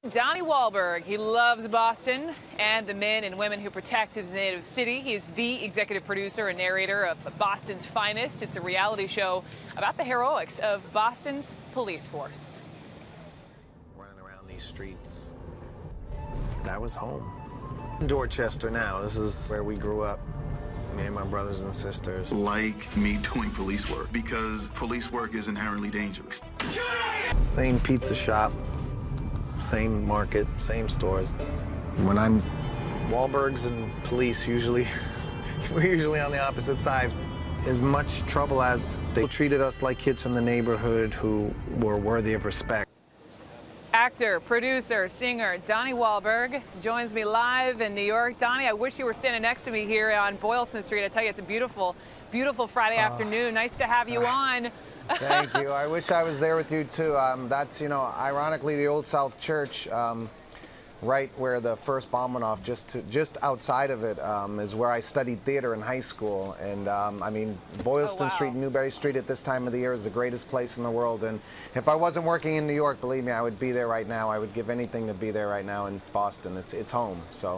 Donnie Wahlberg, he loves Boston and the men and women who protect his native city. He is the executive producer and narrator of Boston's Finest. It's a reality show about the heroics of Boston's police force. Running around these streets, that was home. Dorchester now, this is where we grew up. Me and my brothers and sisters. Like me doing police work, because police work is inherently dangerous. Same pizza shop, same market, same stores. When I'm Wahlbergs and police, usually, we're usually on the opposite sides. As much trouble as they treated us like kids from the neighborhood who were worthy of respect. Actor, producer, singer Donnie Wahlberg joins me live in New York. Donnie, I wish you were standing next to me here on Boylston Street. I tell you, it's a beautiful, beautiful Friday afternoon. Nice to have you on. Thank you. I wish I was there with you, too. That's, you know, ironically, the Old South Church, right where the first bomb went off, just outside of it, is where I studied theater in high school. And, I mean, Boylston Street, Newbury Street at this time of the year is the greatest place in the world. And if I wasn't working in New York, believe me, I would be there right now. I would give anything to be there right now in Boston. It's home, so.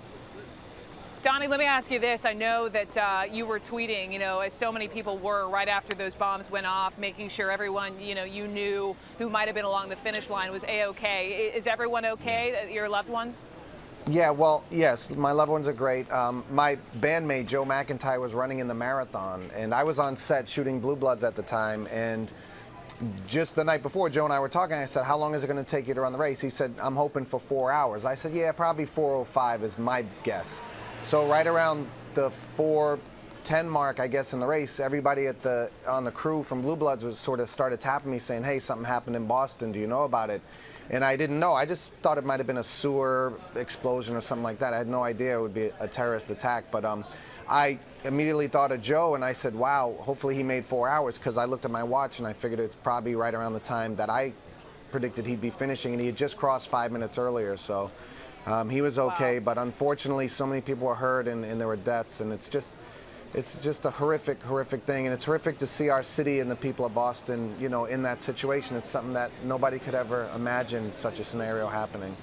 Donnie, let me ask you this. I know that you were tweeting, you know, as so many people were right after those bombs went off, making sure everyone, you know, you knew who might have been along the finish line was A-OK. Is everyone okay, your loved ones? Yeah, well, yes, my loved ones are great. My bandmate, Joe McIntyre, was running in the marathon, and I was on set shooting Blue Bloods at the time, and just the night before, Joe and I were talking, I said, how long is it going to take you to run the race? He said, I'm hoping for 4 hours. I said, yeah, probably 4:05 is my guess. So right around the 4:10 mark, I guess, in the race, everybody on the crew from Blue Bloods was sort of started tapping me saying, hey, something happened in Boston. Do you know about it? And I didn't know. I just thought it might have been a sewer explosion or something like that. I had no idea it would be a terrorist attack. But I immediately thought of Joe, and I said, wow, hopefully he made 4 hours, because I looked at my watch and I figured it's probably right around the time that I predicted he'd be finishing, and he had just crossed 5 minutes earlier. So he was okay, but unfortunately so many people were hurt and there were deaths, and it's just a horrific, horrific thing, and it's horrific to see our city and the people of Boston, you know, in that situation. It's something that nobody could ever imagine such a scenario happening.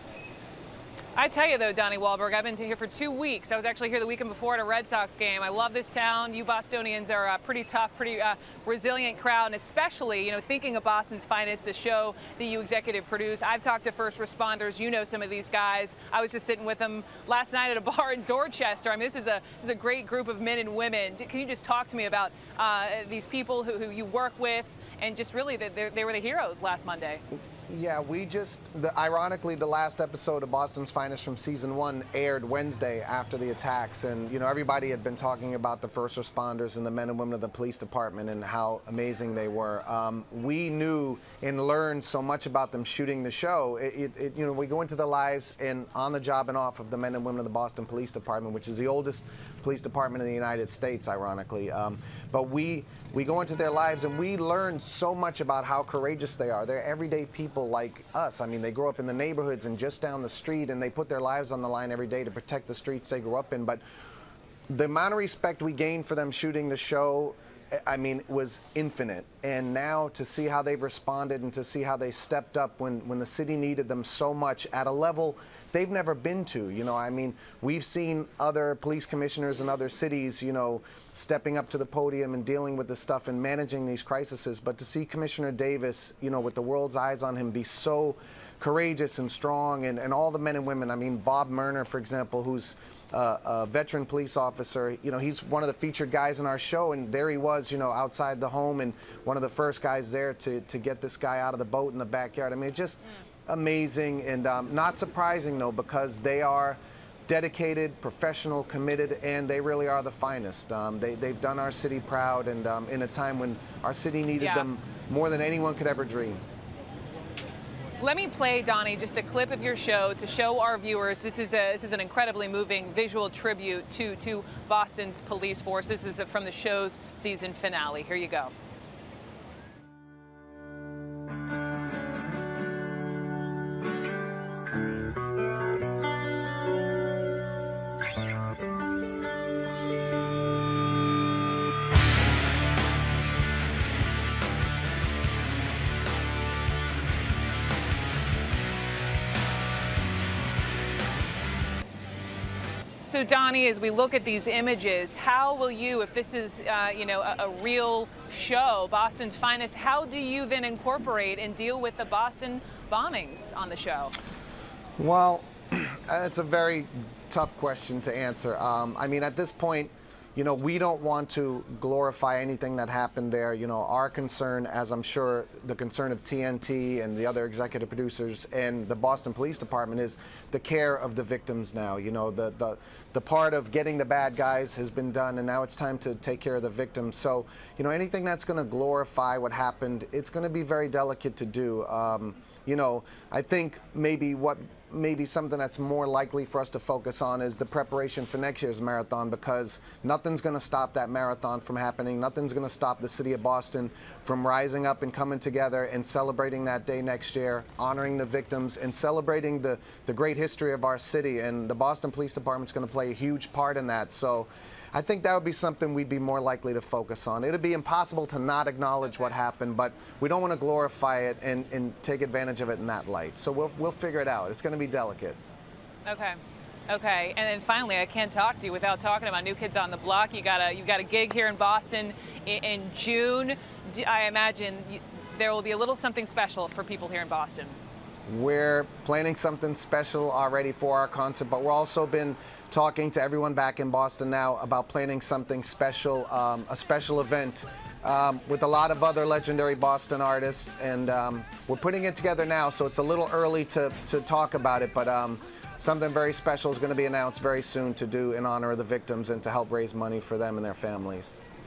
I tell you, though, Donnie Wahlberg, I've been here for 2 weeks. I was actually here the weekend before at a Red Sox game. I love this town. You Bostonians are a pretty tough, pretty resilient crowd, and especially, you know, thinking of Boston's Finest, the show that you executive produce. I've talked to first responders. You know some of these guys. I was just sitting with them last night at a bar in Dorchester. I mean, this is a great group of men and women. Can you just talk to me about these people who you work with, and just really that they were the heroes last Monday? Yeah, ironically, the last episode of Boston's Finest from season 1 aired Wednesday after the attacks, and you know, everybody had been talking about the first responders and the men and women of the police department and how amazing they were. We knew and learned so much about them shooting the show. You know, we go into the lives and on the job and off of the men and women of the Boston Police Department, which is the oldest police department in the United States, ironically. But we go into their lives and we learn so much about how courageous they are. They're everyday people like us. I mean, they grow up in the neighborhoods and just down the street, and they put their lives on the line every day to protect the streets they grew up in. But the amount of respect we gained for them shooting the show, I mean, was infinite. And now to see how they've responded and to see how they stepped up when the city needed them so much at a level they've never been to. You know, I mean, we've seen other police commissioners in other cities, you know, stepping up to the podium and dealing with this stuff and managing these crises. But to see Commissioner Davis, you know, with the world's eyes on him, be so courageous and strong, and all the men and women. I mean, Bob Murner, for example, who's a veteran police officer, you know, he's one of the featured guys in our show, and there he was, you know, outside the home, and one of the first guys there to get this guy out of the boat in the backyard. I mean, just amazing, and not surprising, though, because they are dedicated, professional, committed, and they really are the finest. They've done our city proud, and in a time when our city needed them more than anyone could ever dream. Let me play, Donnie, just a clip of your show to show our viewers. This is an incredibly moving visual tribute to Boston's police force. This is from the show's season finale. Here you go. So Donnie, as we look at these images, how will you, if this is, a real show, Boston's Finest, how do you then incorporate and deal with the Boston bombings on the show? Well, it's a very tough question to answer. I mean, at this point, we don't want to glorify anything that happened there. Our concern, as I'm sure the concern of TNT and the other executive producers and the Boston Police Department, is the care of the victims now. The part of getting the bad guys has been done, and now it's time to take care of the victims. So, anything that's going to glorify what happened, it's going to be very delicate to do. I think maybe something that's more likely for us to focus on is the preparation for next year's marathon, because nothing's going to stop that marathon from happening. Nothing's going to stop the city of Boston from rising up and coming together and celebrating that day next year, honoring the victims and celebrating the great history of our city. And the Boston Police Department's going to play a huge part in that. So I think that would be something we'd be more likely to focus on. It'd be impossible to not acknowledge what happened, but we don't want to glorify it and take advantage of it in that light. So we'll figure it out. It's going to be delicate. Okay. And then finally, I can't talk to you without talking about New Kids on the Block. You got a gig here in Boston in June. I imagine there will be a little something special for people here in Boston. We're planning something special already for our concert, but we've also been talking to everyone back in Boston now about planning something special, a special event with a lot of other legendary Boston artists, and we're putting it together now, so it's a little early to talk about it, but something very special is going to be announced very soon to do in honor of the victims and to help raise money for them and their families.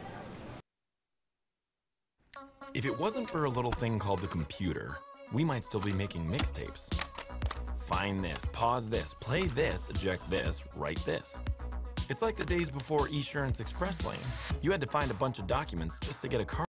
If it wasn't for a little thing called the computer, we might still be making mixtapes. Find this, pause this, play this, eject this, write this. It's like the days before Esurance Express Lane. You had to find a bunch of documents just to get a card.